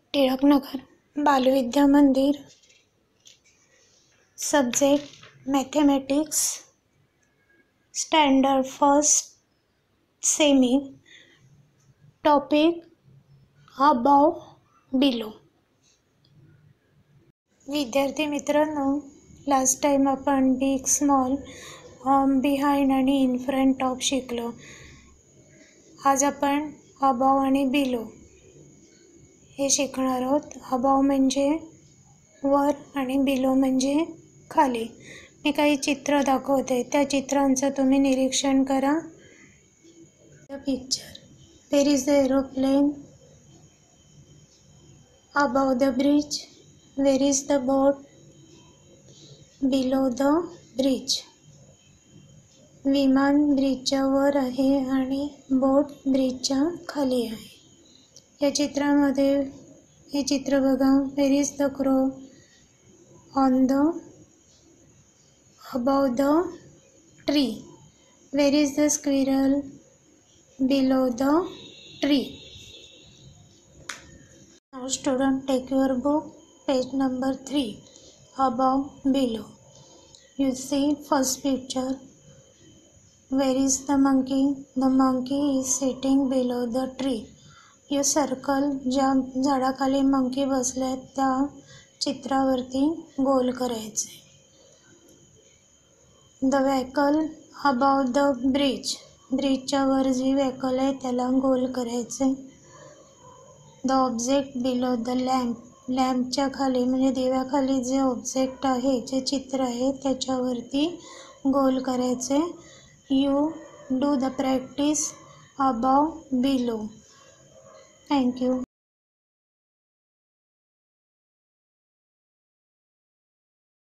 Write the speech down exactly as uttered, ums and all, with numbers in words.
Tilaknagar Balvidya Mandir. Subject mathematics. Standard first semi. Topic above below. विद्यार्थी मित्रांनो, last time आपण big small behind आणि in front of शिकलो. आज आपण अबाव आणि बिलो हे शिकणार आहोत. अबाव म्हणजे वर आणि बिलो म्हणजे खाली. मी काही चित्र दाखवते, त्या चित्रांचं तुम्ही निरीक्षण करा. The picture. There is the aeroplane above the bridge. Where is the boat? Below the bridge. विमान ब्रिजच्या वर आहे आणि बोट ब्रिजच्या खाली आहे. या चित्रामध्ये हे चित्र बघा. Where is the crow? On the above the tree. Where is the squirrel? Below the tree. Now student, take your book, page number three, above, below. You see first picture. Where is the monkey? The monkey is sitting below the tree. You circle. ज्या झाडाखाली monkey बसले त्या चित्रावरती गोल करायचे. The vehicle above the bridge. ब्रिजच्या वर जी vehicle आहे त्याला गोल करायचे. The object below the lamp. लॅम्पच्या खाली म्हणजे दिव्याखाली जे ऑब्जेक्ट आहे, जे चित्र आहे त्याच्यावरती गोल करायचे. You do the practice above below. Thank you.